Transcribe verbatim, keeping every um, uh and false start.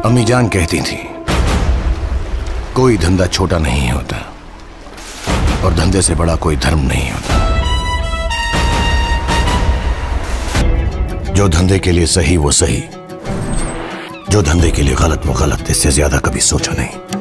अम्मी जान कहती थी कोई धंधा छोटा नहीं होता और धंधे से बड़ा कोई धर्म नहीं होता। जो धंधे के लिए सही वो सही, जो धंधे के लिए गलत वो गलत, इससे ज्यादा कभी सोचा नहीं।